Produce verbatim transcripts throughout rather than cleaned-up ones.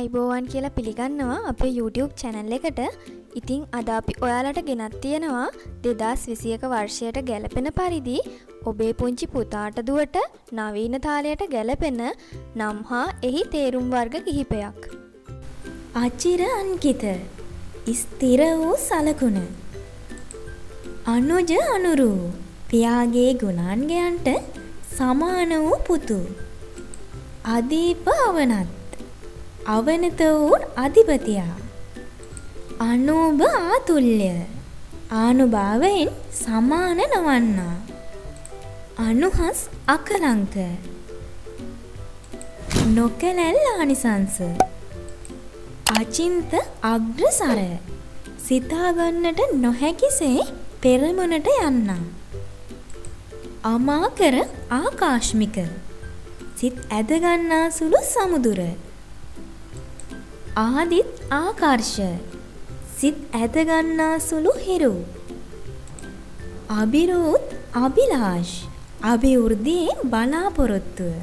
ආයිබෝවන් කියලා පිළිගන්නවා අපේ YouTube channel එකට. ඉතින් අද අපි ඔයාලට ගෙනත් තියෙනවා දෙදාස් විසියක වර්ෂයට ගැලපෙන පරිදි ඔබේ පුංචි පුතාට දුවට නවීන තාලයට ගැලපෙන නම් හා එහි තේරුම් වර්ග කිහිපයක්. අචිර අංකිත ස්ථිර වූ සලකුණ අනුජ අනුරු පියාගේ ගුණාංගයන්ට සමාන වූ පුතු අදීප අවනත් අවනත වූ අධිපතියා අනුභ ආතුල්‍ය ආනුභාවයෙන් සමාන නොවන්නා අනුහස් අකලංක නොකැලැල් ආනිසංස අචින්ත අග්‍රසර සිතාගන්නට නොහැකිසේ පෙරමුණට යන්නා අමාකර ආකාශ්මික සිත් ඇදගන්නා සුළු සමුදුර ආදිත් ආකර්ෂ සිත් ඇදගන්නා සුළු හිරු අබිරූත් අභිලාෂ් අභිවෘද්ධියේ බලාපොරොත්තුව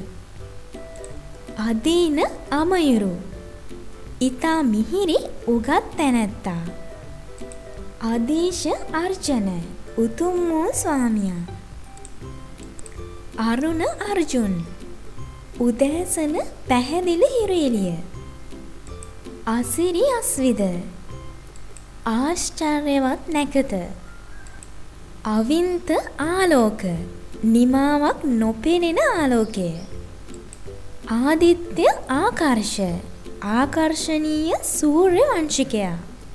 අදීන අමයුරු ඉතා මිහිරි උගත් තැනැත්තා අදීශ අර්ජන උතුම් වූ ස්වාමියා අරුණ අර්ජුන් උදෑසන පැහැදිලි හිරු එළිය අසිරි අස්විද ආශ්චර්යවත් නැකත අවින්ත ආලෝක නිමාවක් නොපෙනෙන ආලෝකය ආදිත්‍ය ආකර්ෂ ආකර්ෂණීය සූර්ය වංශිකයා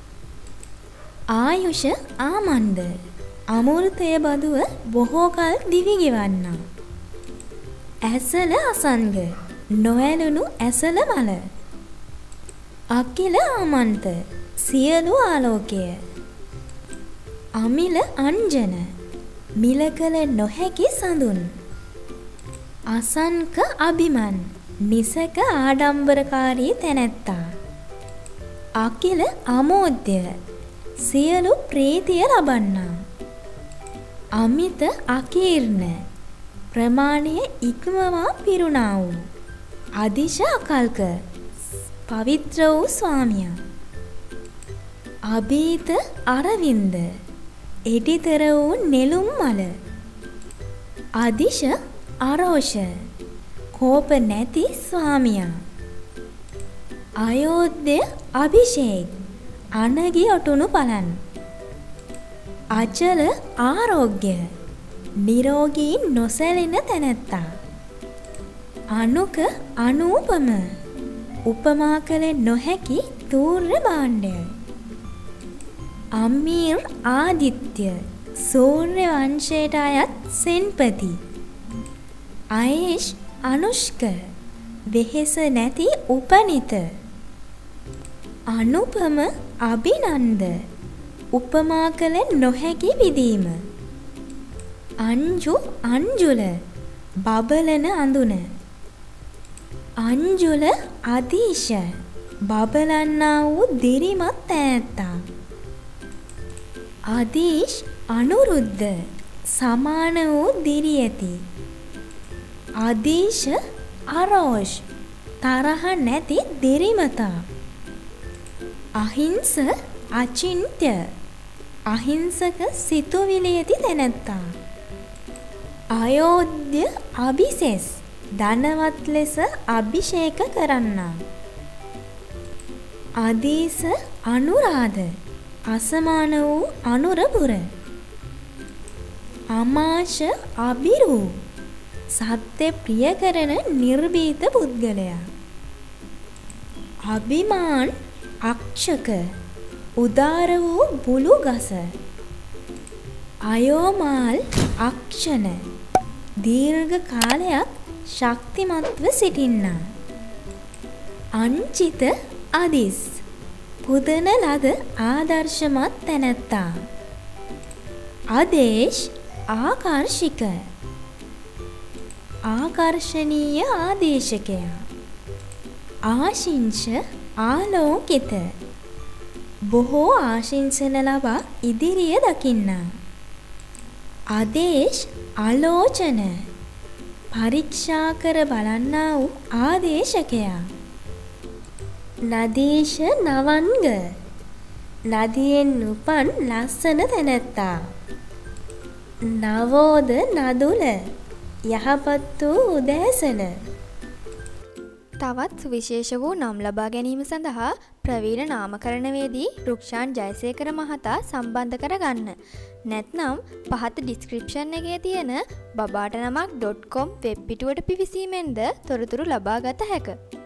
ආයුෂ ආමන්ද අමෘතය බදුව බොහෝ කල් දිවි ගෙවන්නා ඇසල අසංග නොඇලුණු ඇසල මල අකිල ආමන්ත සියලු ආලෝකය අමිල අංජන මිලකල නොහැකි සඳුන් අසංක අභිමන් නිසක ආඩම්බරකාරී තැනැත්තා අකිල අමෝද්‍ය සියලු ප්‍රීතිය ලබන්නා අමිත අකීර්ණ ප්‍රමාණය ඉක්මවා පිරුණා වූ අදිශ අකල්ක පවිත්‍ර වූ ස්වාමියා අභීත අරවින්ද එඩිතර වූ නෙළුම් මල අදිශ අරෝෂ කෝප නැති ස්වාමියා අයෝධ්‍ය අභිෂේක් අනගි ඔටුනු පලන් අචල ආරෝග්‍ය නිරෝගී නොසැලෙන තැනැත්තා අනුක අනූපම උපමා කළ නොහැකි තූර්ය භාණ්ඩය අම්මීර් ආදිත්‍ය සූර්ය වංශයට අයත් සෙන්පති අයේෂ් අනුෂ්ක වෙහෙස නැති උපනිත අනුපම අභිනන්ද උපමා කළ නොහැකි විදීම අංජු අංජුල බබලන අඳුන අංජුල අදීශ බබලන්නා වූ දිරිමත් තැනැත්තා අදීශ් අනුරුද්ධ සමාන වූ දිරි ඇති අදීශ අරෝෂ් තරහ නැති දිරිමතා අහිංස අචින්ත්‍ය අහිංසක සිතුවිලි ඇති තැනැත්තා අයෝධ්‍ය අභිසෙස් ධනවත් ලෙස අභිෂේක කරන්නා අදීස අනුරාධ අසමාන වූ අනුරපුර අමාශ අබිරු සත්‍ය ප්‍රිය කරන නිර්භීත පුද්ගලයා අභිමාන් අක්ෂක උදාර වූ බුළු ගස අයෝමාල් අක්ෂණ දීර්ඝ කාලයක් ශක්තිමත්ව සිටින්නා අංචිත අදිස් පුදන ලද ආදර්ශමත් තැනැත්තා අදේශ් ආකර්ෂික ආකර්ශනීය ආදේශකයා ආශිංශ ආලෝකිත බොහෝ ආශිංසන ලබා ඉදිරිය දකින්නා ආදේශ් ආලෝචන පරීක්ෂා කර බලන්නා වූ ආදේශකයා නදීෂ නවන්ග නදියෙන් උපන් ලස්සන තැනැත්තා. නවෝද නදුල යහපත් වූ උදෑසන. තවත් සුවිශේෂ වූ නම් ලබා ගැනීම සඳහා ප්‍රවීණ නාමකරණවේදී රුක්ෂාන් ජයසේකර මහතා සම්බන්ධ කරගන්න. නැත්නම් පහත ඩිස්ක්‍රිප්ෂන් එකේ තියෙන බබාට නමක් ඩොට් කොම් වෙබ් පිටුවට පිවිසීමෙන්ද තොරතුරු ලබා ගත හැක.